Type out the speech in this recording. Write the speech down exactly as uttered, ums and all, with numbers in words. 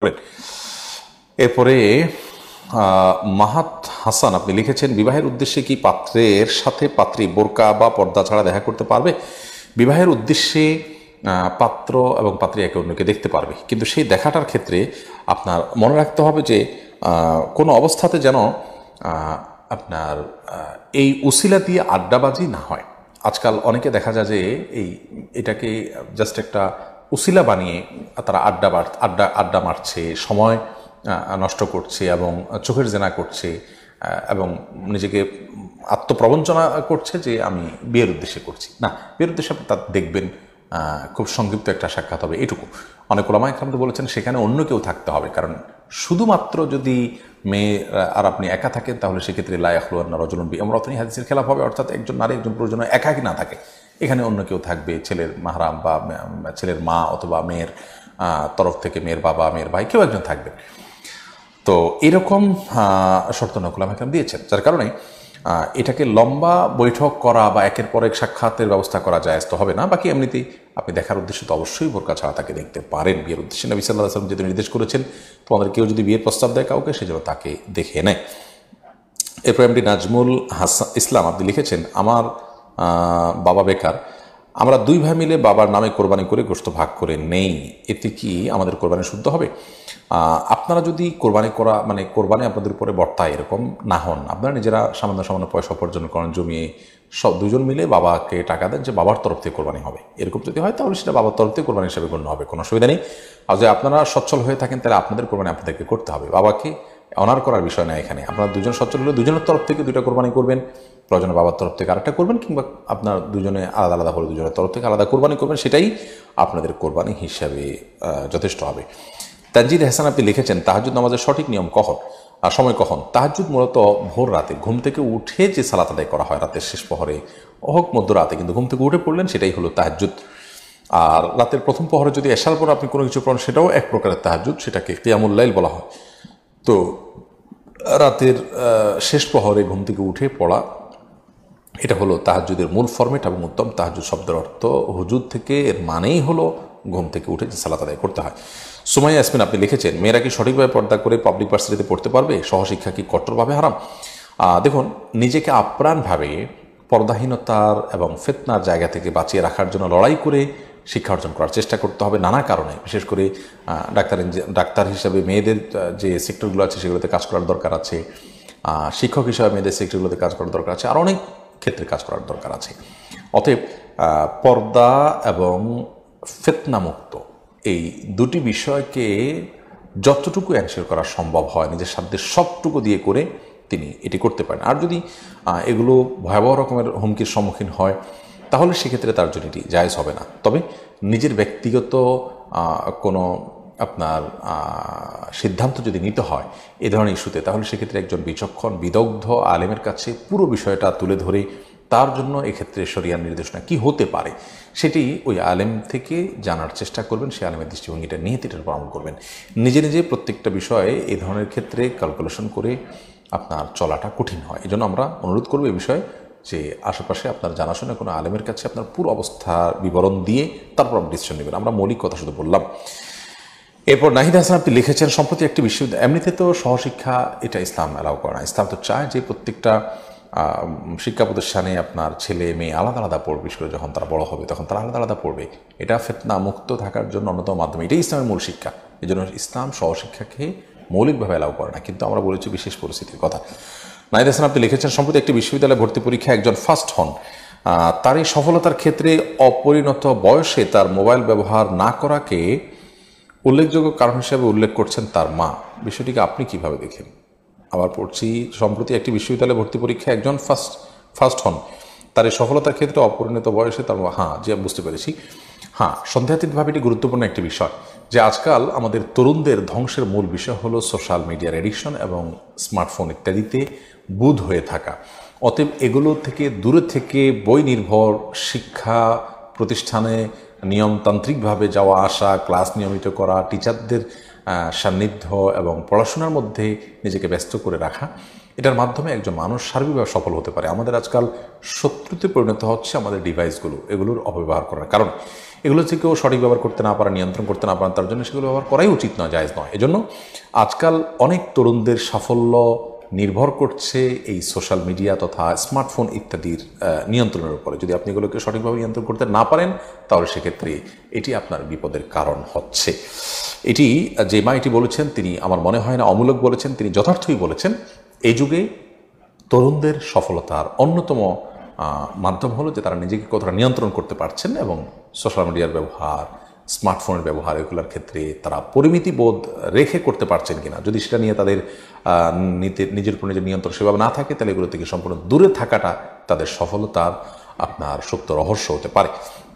এরপরে মাহাত হাসান আপনি লিখেছেন, বিবাহের উদ্দেশ্যে কি পাত্রের সাথে পাত্রী বোরকা বা পর্দা ছাড়া দেখা করতে পারবে? বিবাহের উদ্দেশ্যে পাত্র এবং পাত্রী একে অন্যকে দেখতে পারবে, কিন্তু সেই দেখাটার ক্ষেত্রে আপনার মনে রাখতে হবে যে কোনো অবস্থাতে যেন আপনার এই উসিলা দিয়ে আড্ডাবাজি না হয়। আজকাল অনেকে দেখা যায় যে এই এটাকে জাস্ট একটা উসিলা বানিয়ে তারা আড্ডা আড্ডা আড্ডা মারছে, সময় নষ্ট করছে এবং চোখের জেনা করছে এবং নিজেকে আত্মপ্রবঞ্চনা করছে যে আমি বিয়ের উদ্দেশ্যে করছি। না, বিয়ের উদ্দেশ্যে আপনি তার দেখবেন খুব সংক্ষিপ্ত একটা সাক্ষাৎ হবে, এটুকু। অনেক ওলামা ইকরাম তো বলেছেন সেখানে অন্য কেউ থাকতে হবে, কারণ শুধুমাত্র যদি মেয়ে আর আপনি একা থাকেন তাহলে সেক্ষেত্রে লা ইয়াখলুওয়ান্না রাজুলুন বিইমরাতিন হাদিসের খেলাফ হবে, অর্থাৎ একজন নারী একজন পুরুষ যেন একাকী না থাকে, এখানে অন্য কেউ থাকবে, ছেলের মাহরাম বা ছেলের মা অথবা মেয়ের তরফ থেকে মেয়ের বাবা মেয়ের ভাই কেউ একজন থাকবে। তো এরকম শর্ত ওলামা ইকরাম দিয়েছেন, যার কারণে এটাকে লম্বা বৈঠক করা বা একের পর এক সাক্ষাতের ব্যবস্থা করা যায় তো হবে না। বাকি এমনিতেই আপনি দেখার উদ্দেশ্যে তো অবশ্যই বোরকা ছাড়া তাকে দেখতে পারেন। বিয়ের উদ্দেশ্যে নবী সাল্লাল্লাহু আলাইহি ওয়াসাল্লাম যেহেতু নির্দেশ করেছেন, তোমাদের কেউ যদি বিয়ের প্রস্তাব দেয় কাউকে, সে যেন তাকে দেখে নেয়। এরপর এমডি নাজমুল হাসান ইসলাম আপনি লিখেছেন, আমার বাবা বেকার, আমরা দুই ভাই মিলে বাবার নামে কোরবানি করে গোশত ভাগ করে নেই, এতে কি আমাদের কোরবানি শুদ্ধ হবে? আপনারা যদি কোরবানি করা মানে কোরবানি আপনাদের উপরে বর্তায় এরকম না হন, আপনারা নিজেরা সামান্য সামান্য পয়সা উপার্জন করেন, জমিয়ে সব দুজন মিলে বাবাকে টাকা দেন যে বাবার তরফ থেকে কোরবানি হবে, এরকম যদি হয় তাহলে সেটা বাবার তরফ থেকে কোরবানি হিসাবে গণ্য হবে, কোনো অসুবিধা নেই। আর যদি আপনারা সচ্ছল হয়ে থাকেন তাহলে আপনাদের কোরবানি আপনাদেরকে করতে হবে, বাবাকে অনার করার বিষয় না এখানে। আপনারা দুজন সচ্ছল হলে দুজনের তরফ থেকে দুইটা কোরবানি করবেন, প্রয়োজনে বাবার তরফ থেকে আরেকটা করবেন, কিংবা আপনার দুজনে আলাদা আলাদা হলে দুজনের তরফ থেকে আলাদা কোরবানি করবেন, সেটাই আপনাদের কোরবানি হিসাবে যথেষ্ট হবে। তানজিদ হাসান আপনি লিখেছেন, তাহাজ্জুদ নামাজের সঠিক নিয়ম কখন আর সময় কখন? তাহাজ্জুদ মূলত ভোর রাতে ঘুম থেকে উঠে যে সালাত আদায় করা হয় রাতের শেষ প্রহরে হোক মধ্যরাতে, কিন্তু ঘুম থেকে উঠে পড়লেন সেটাই হলো তাহাজ্জুদ। আর রাতের প্রথম প্রহরে যদি এশার পর আপনি কোনো কিছু পড়েন সেটাও এক প্রকারের তাহাজ্জুদ, সেটাকে কিয়ামুল লাইল বলা হয়। তো রাতের শেষ প্রহরে ঘুম থেকে উঠে পড়া, এটা হলো তাহাজ্জুদের মূল ফরম্যাট এবং উত্তম। তাহাজ্জুদ শব্দের অর্থ হুজুদ থেকে, এর মানেই হলো ঘুম থেকে উঠে যে সালাত আদায় করতে হয়। সুমাইয়া ইয়াসমিন আপনি লিখেছেন, মেয়েরা কি সঠিকভাবে পর্দা করে পাবলিক ভার্সিটিতে পড়তে পারবে? সহশিক্ষা কি কট্টরভাবে হারাম? দেখুন, নিজেকে আপ্রাণভাবে পর্দাহীনতার এবং ফিতনার জায়গা থেকে বাঁচিয়ে রাখার জন্য লড়াই করে শিক্ষা অর্জন করার চেষ্টা করতে হবে নানা কারণে। বিশেষ করে ডাক্তার ডাক্তার হিসাবে মেয়েদের যে সেক্টরগুলো আছে সেগুলোতে কাজ করার দরকার আছে, শিক্ষক হিসাবে মেয়েদের সেক্টরগুলোতে কাজ করার দরকার আছে, আর অনেক ক্ষেত্রে কাজ করার দরকার আছে। অতএব পর্দা এবং ফিতনামুক্ত এই দুটি বিষয়কে যতটুকু এনশিওর করা সম্ভব হয় নিজের সাধ্যের সবটুকু দিয়ে করে তিনি এটি করতে পারেন। আর যদি এগুলো ভয়াবহ রকমের হুমকির সম্মুখীন হয় তাহলে সেক্ষেত্রে তার জন্য এটি জায়েজ হবে না। তবে নিজের ব্যক্তিগত কোনো আপনার সিদ্ধান্ত যদি নিতে হয় এ ধরনের ইস্যুতে, তাহলে সেক্ষেত্রে একজন বিচক্ষণ বিদগ্ধ আলেমের কাছে পুরো বিষয়টা তুলে ধরে তার জন্য এক্ষেত্রে শরিয়ার নির্দেশনা কি হতে পারে সেটি ওই আলেম থেকে জানার চেষ্টা করবেন, সেই আলেমের দৃষ্টিভঙ্গিটা নিয়ে এটার উপর আমল করবেন। নিজে নিজে প্রত্যেকটা বিষয়ে এই ধরনের ক্ষেত্রে ক্যালকুলেশন করে আপনার চলাটা কঠিন হয়। এই জন্য আমরা অনুরোধ করব এই বিষয়ে যে আশেপাশে আপনার জানাশোনা কোনো আলেমের কাছে আপনার পুরো অবস্থার বিবরণ দিয়ে তারপর আপনি ডিসিশন নেবেন। আমরা মৌলিক কথা শুধু বললাম। এরপর নাহিদ হাসান আপনি লিখেছেন, সম্প্রতি একটি বিশ্ববিদ্যালয়, এমনিতে তো সহশিক্ষা এটা ইসলাম অ্যালাউ করে না। ইসলাম তো চায় যে প্রত্যেকটা শিক্ষা প্রতিষ্ঠানে আপনার ছেলে মেয়ে আলাদা আলাদা পড়বে, বিশেষ করে যখন তারা বড় হবে তখন তারা আলাদা আলাদা পড়বে। এটা ফিতনা মুক্ত থাকার জন্য অন্যতম মাধ্যম, এটাই ইসলামের মূল শিক্ষা। এই জন্য ইসলাম সহশিক্ষাকে মৌলিকভাবে অ্যালাউ করে না, কিন্তু আমরা বলেছি বিশেষ পরিস্থিতির কথা। নাহিদ হাসান আপনি লিখেছেন, সম্প্রতি একটি বিশ্ববিদ্যালয়ে ভর্তি পরীক্ষায় একজন ফার্স্ট হন, তার এই সফলতার ক্ষেত্রে অপরিণত বয়সে তার মোবাইল ব্যবহার না করাকে উল্লেখযোগ্য কারণ হিসেবে উল্লেখ করছেন তার মা। বিষয়টিকে আপনি কিভাবে দেখেন? আবার পড়ছি, সম্প্রতি একটি বিশ্ববিদ্যালয়ে ভর্তি পরীক্ষায় একজন ফার্স্ট ফার্স্ট হন, তার এই সফলতার ক্ষেত্রে অপরিণত বয়সে তার মা। হ্যাঁ, যে বুঝতে পেরেছি। হ্যাঁ, সন্দেহাতীতভাবে এটি গুরুত্বপূর্ণ একটি বিষয় যে আজকাল আমাদের তরুণদের ধ্বংসের মূল বিষয় হলো সোশ্যাল মিডিয়ার এডিকশন এবং স্মার্টফোন ইত্যাদিতে বুঁদ হয়ে থাকা। অতএব এগুলো থেকে দূরে থেকে বই নির্ভর শিক্ষা প্রতিষ্ঠানে নিয়মতান্ত্রিকভাবে যাওয়া আসা, ক্লাস নিয়মিত করা, টিচারদের সান্নিধ্য এবং পড়াশোনার মধ্যে নিজেকে ব্যস্ত করে রাখা, এটার মাধ্যমে একজন মানুষ সার্বিকভাবে সফল হতে পারে। আমাদের আজকাল শত্রুতে পরিণত হচ্ছে আমাদের ডিভাইসগুলো, এগুলোর অপব্যবহার করার কারণ। এগুলো থেকেও সঠিক ব্যবহার করতে না পারা, নিয়ন্ত্রণ করতে না পারেন, তার জন্য সেগুলো ব্যবহার করাই উচিত নয়, জায়েজ নয়। এজন্য আজকাল অনেক তরুণদের সাফল্য নির্ভর করছে এই সোশ্যাল মিডিয়া তথা স্মার্টফোন ইত্যাদির নিয়ন্ত্রণের উপরে। যদি আপনি এগুলোকে সঠিকভাবে নিয়ন্ত্রণ করতে না পারেন, তাহলে সেক্ষেত্রে এটি আপনার বিপদের কারণ হচ্ছে। এটি যে মা এটি বলেছেন, তিনি আমার মনে হয় না অমূলক বলেছেন, তিনি যথার্থই বলেছেন। এই যুগে তরুণদের সফলতার অন্যতম মাধ্যম হলো যে তারা নিজেকে কতটা নিয়ন্ত্রণ করতে পারছেন এবং সোশ্যাল মিডিয়ার ব্যবহার, স্মার্টফোনের ব্যবহার এগুলোর ক্ষেত্রে তারা পরিমিতি বোধ রেখে করতে পারছেন কিনা। যদি সেটা নিয়ে তাদের নিজের উপর নিজের নিয়ন্ত্রণ সেভাবে না থাকে, তাহলে এগুলো থেকে সম্পূর্ণ দূরে থাকাটা তাদের সফলতার আপনার সত্য রহস্য হতে পারে।